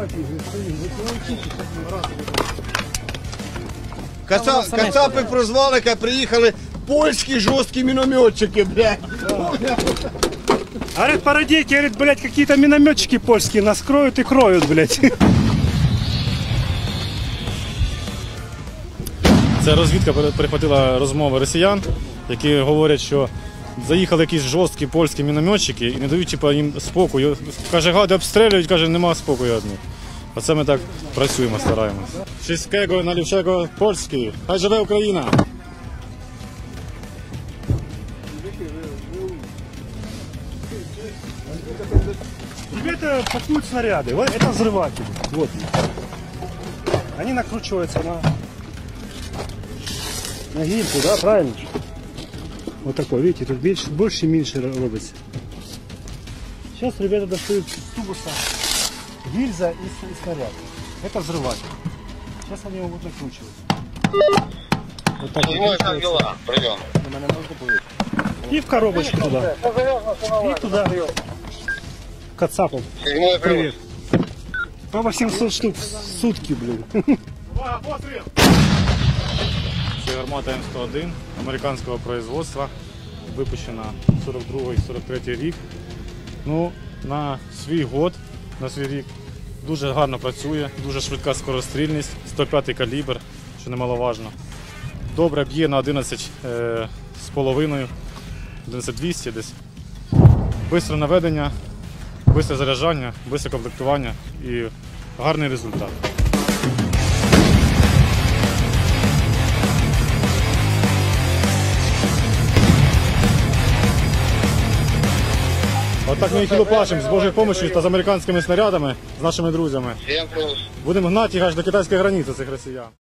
Кацапи прозвали, как приїхали польські жорсткі мінометчики, блядь. Говорят, пародейки, говорят, блядь, какие-то минометчики польские нас кроют и кроют, блядь. Це розвідка перехватила розмови росіян, які говорять, що заїхали якісь жорсткі польські мінометчики і не дають їм спокою. Каже, гади обстрілюють, каже, нема спокою одних. Оце ми так працюємо, стараємось. Чеського, налівшого, польський. Хай живе Україна! Ребята пакуют снаряды. Вот это взрыватели. Вот. Они накручиваются на гильзу, да, правильно? Вот такой, видите, тут больше и меньше робится. Сейчас ребята достают из тубуса гильза и снаряд. Это взрыватель. Сейчас они его будут накручивать. Вот так. И в коробочку туда. И туда. Кацапов. Привет. По 800 штук в сутки, блин. Це гармата М101 американського производства, випущена 42-43 рік. Ну, на свій год, на свій рік, дуже гарно працює, дуже швидка скорострільність, 105-й калібр, що немаловажно. Добре б'є на 11,5, 11,200 десь. Бистре наведення, бистре заряджання, бистре комплектування і гарний результат. Отак ми їх і лупашимо з Божою допомогою та з американськими снарядами, з нашими друзями. Будемо гнати їх аж до китайської границі, цих росіян.